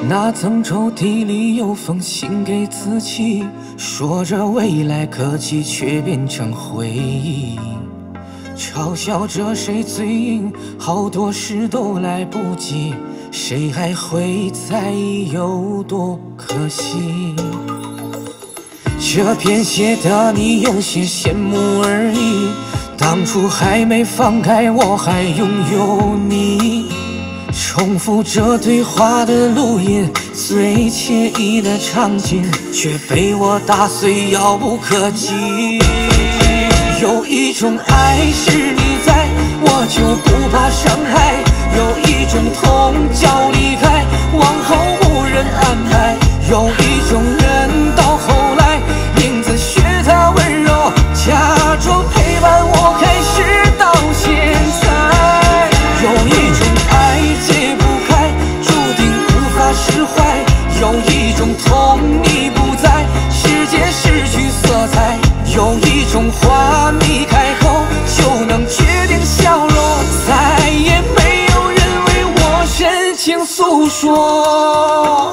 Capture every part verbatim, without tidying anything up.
那层抽屉里有封信给自己，说着未来可期，却变成回忆。嘲笑着谁嘴硬，好多事都来不及，谁还会在意有多可惜？这篇写的你有些羡慕而已，当初还没放开，我还拥有你。重复着对话的录音，最惬意的场景，却被我打碎，遥不可及。有一种爱是你在，我就不怕伤害；有一种痛叫离开，往后无人安排；有一种人到后来，影子学他温柔，假装陪伴我，开始到现在。有一种爱解不开，注定无法释怀；有一种痛你不在，世界失去色彩；有一种话你开口就能决定笑容，再也没有人为我深情诉说。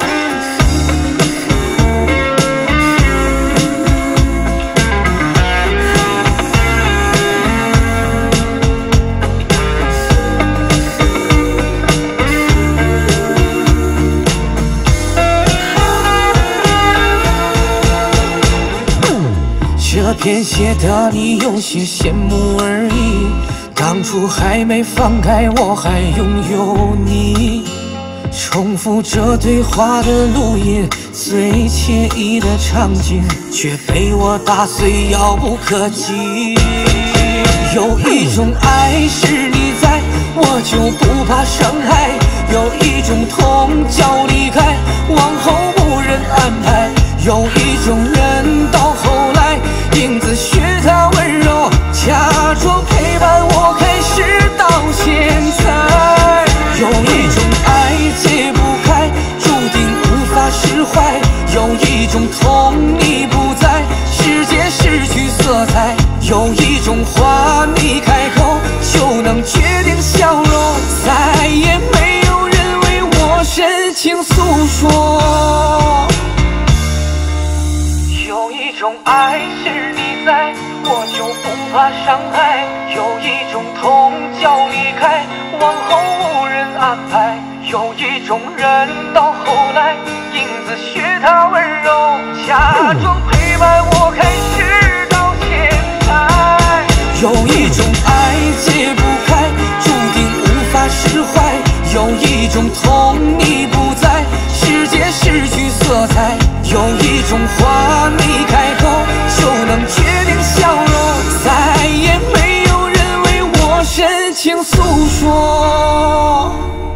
这篇写的你有些羡慕而已，当初还没放开，我还拥有你。重复着对话的录音，最惬意的场景，却被我打碎，遥不可及。有一种爱是你在，我就不怕伤害；有一种痛叫离开，往后无人安排；有一种人到后来，影子学他温柔，假装陪伴我，开始到现在。有一种爱解不开，注定无法释怀；有一种痛你不在，世界失去色彩；有一种话你开口就能决定笑容，再也没有人为我深情诉说。有一种爱是你在，我就不怕伤害；有一种痛叫离开，往后无人安排；有一种人到后来，影子学他温柔，假装陪伴我，开始到现在。有一种爱解不开，注定无法释怀；有一种痛你不在，世界失去色彩；有一种话你开口就能决定笑容，再也没有人为我深情诉说。